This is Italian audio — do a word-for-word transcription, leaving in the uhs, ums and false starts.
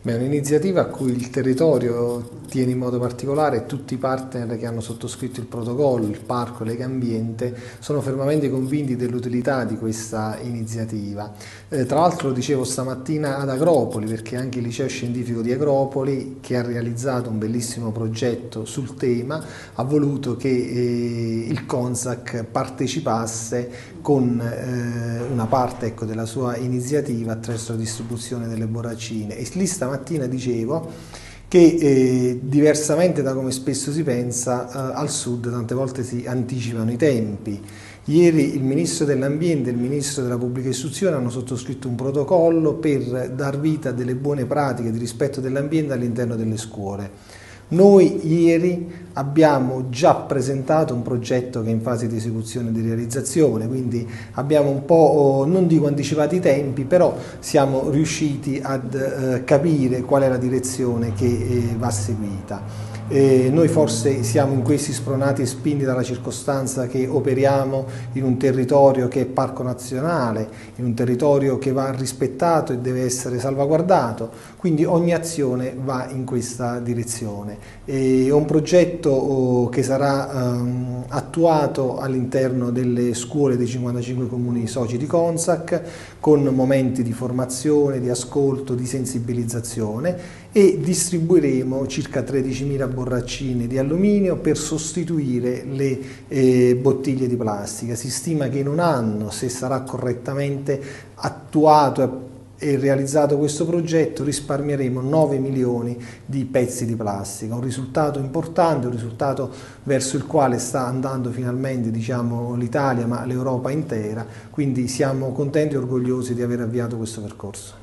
Beh, è un'iniziativa a cui il territorio tiene in modo particolare e tutti i partner che hanno sottoscritto il protocollo, il Parco Legambiente, sono fermamente convinti dell'utilità di questa iniziativa. Eh, tra l'altro lo dicevo stamattina ad Agropoli, perché anche il Liceo Scientifico di Agropoli, che ha realizzato un bellissimo progetto sul tema, ha voluto che eh, il CONSAC partecipasse con eh, una parte ecco, della sua iniziativa attraverso la distribuzione delle borracine. E lì stamattina dicevo che eh, diversamente da come spesso si pensa, eh, al sud tante volte si anticipano i tempi. Ieri il Ministro dell'Ambiente e il Ministro della Pubblica Istruzione hanno sottoscritto un protocollo per dar vita a delle buone pratiche di rispetto dell'ambiente all'interno delle scuole. Noi ieri abbiamo già presentato un progetto che è in fase di esecuzione e di realizzazione, quindi abbiamo un po', non dico anticipato i tempi, però siamo riusciti ad eh, capire qual è la direzione che eh, va seguita. Eh, noi forse siamo in questi spronati e spinti dalla circostanza che operiamo in un territorio che è parco nazionale, in un territorio che va rispettato e deve essere salvaguardato, quindi ogni azione va in questa direzione. È un progetto oh, che sarà um, attuato all'interno delle scuole dei cinquantacinque comuni soci di CONSAC, con momenti di formazione, di ascolto, di sensibilizzazione, e distribuiremo circa tredicimila borraccine di alluminio per sostituire le eh, bottiglie di plastica. Si stima che in un anno, se sarà correttamente attuato e realizzato questo progetto, risparmieremo nove milioni di pezzi di plastica, un risultato importante, un risultato verso il quale sta andando finalmente, diciamo, l'Italia, ma l'Europa intera, quindi siamo contenti e orgogliosi di aver avviato questo percorso.